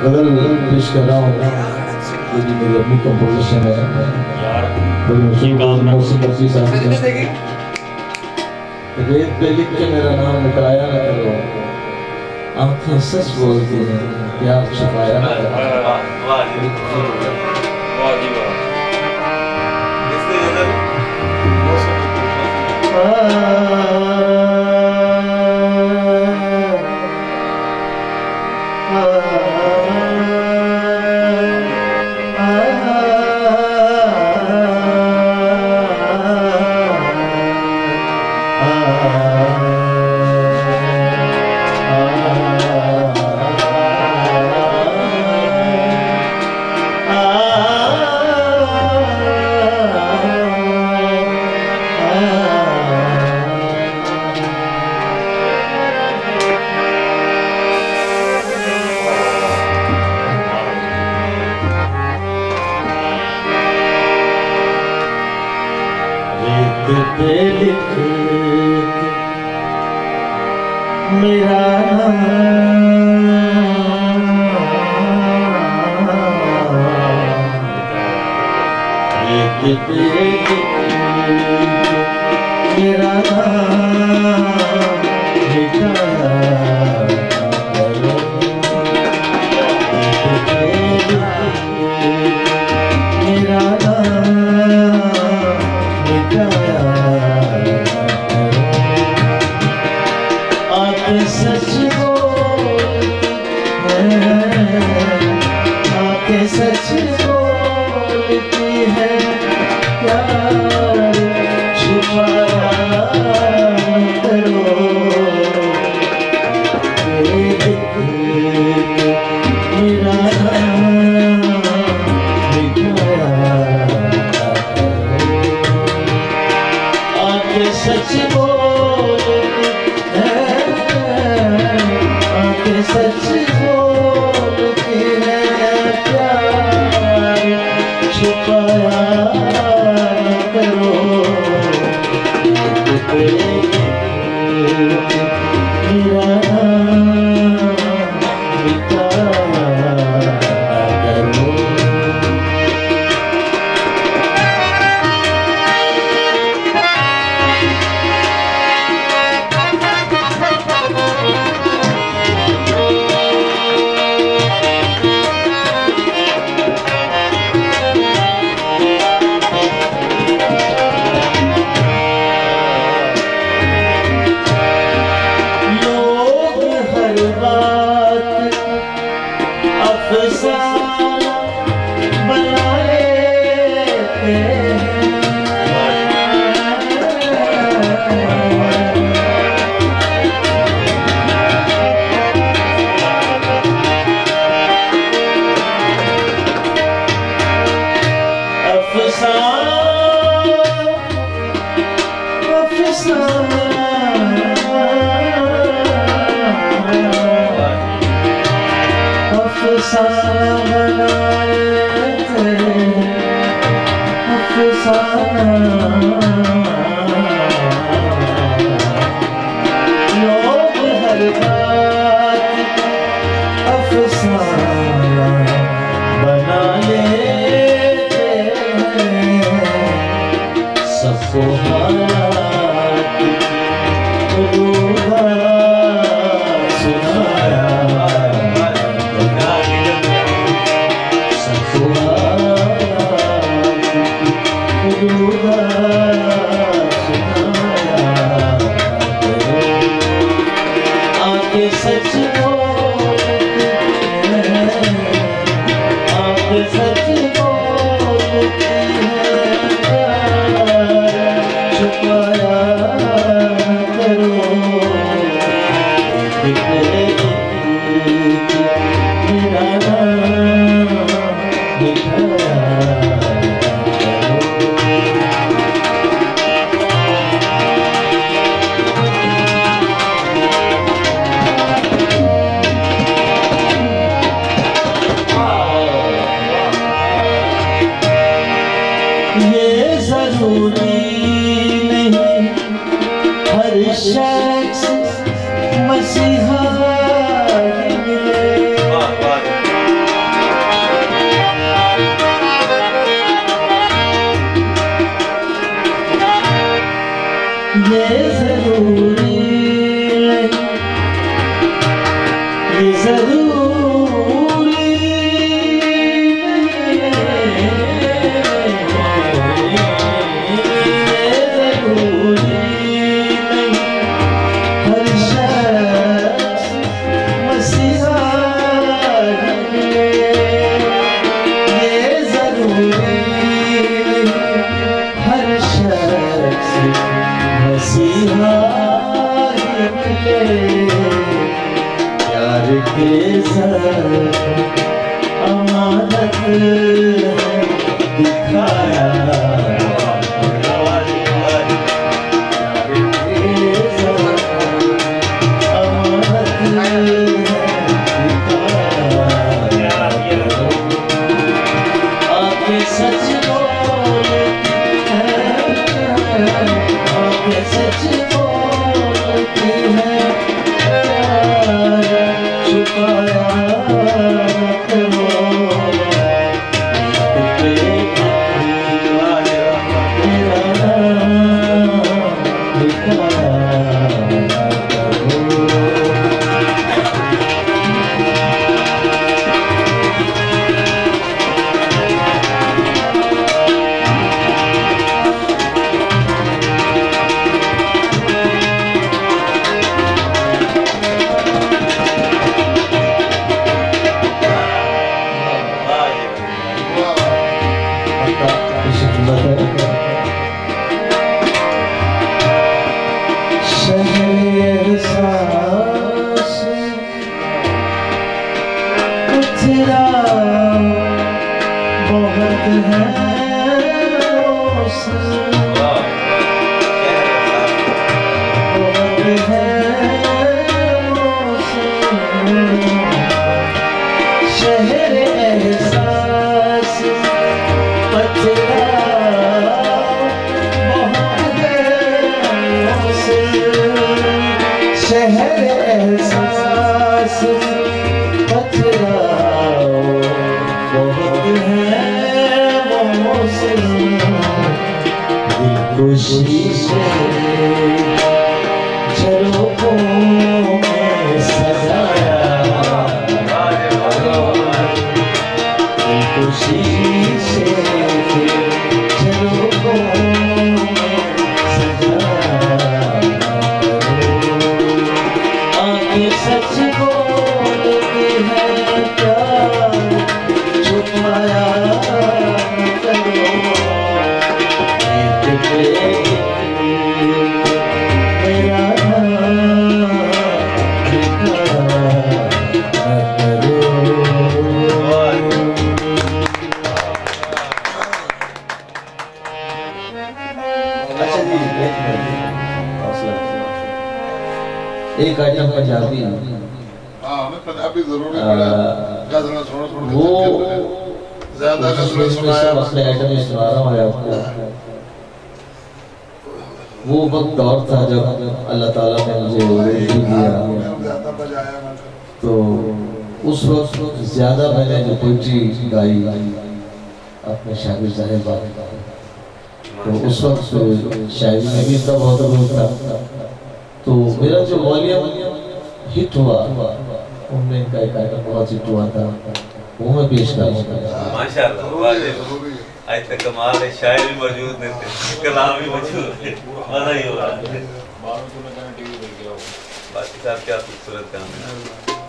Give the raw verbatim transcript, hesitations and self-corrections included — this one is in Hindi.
गजल पेश कर रहा हूँ, ये भी मेरी अपनी कंपोजिशन है। बड़ी मशहूर मौसम मर्जी साहब ने रेत पे लिख के मेरा नाम मिटाया न करो, आंखें सच बोलती हैं प्यार छुपाया न करो। पे लिख मेरा रेत पे लिख मेरा मिटाया करो, रेत पे लिख मेरा सच आके सच बोलती है प्यार छुपाया करो, मेरा मिटाया आके सच सच बोलती है प्यार छुपाया करो, मेरा लोग हर बात अफसाना बना लेते हैं, सबको हाथ रूहा सुनाया सबको आके सच बोलती है, आके सच बोलती है छुपाया करो, मेरा मिटाया जरूरी नहीं हर शख्स मसीहा मिले, ये जरूरी प्यार के साथ अमानत दिखाया सच बोलती है, आगे सच बोलती है, छुपाया करो बहुत है बहुत है शहर एहसास पथरा बहुत है शहर एहसास पथरा बहुत है खुशी से झरोखों में सजाया खुशी से झरोखों में सजाया आगे सच बोलती है प्यार छुपाया करो एक आइटम पंजाबी पंजाबी जरूरी वो ज्यादा मसले आइटम में सुना रहा हूँ आपको। वो वक्त दौर था जब अल्लाह ताला ने मुझे रोज़ी दिया, तो उस वक्त ज्यादा मैंने जो पोइट्री गाई अपने शागिर साहिब, तो उस वक्त शायरी में भी इतना बहुत रोज था। तो मेरा जो वॉल्यूम हिट हुआ उनमें इनका एक आइटम बहुत हिट हुआ था, वो मैं पेश करूँगा। माशाअल्लाह, आज तक कमाल है, शायर भी मौजूद है, कलाम भी मौजूद है, मजा ही हो रहा है। बाकी साहब क्या खूबसूरत काम है।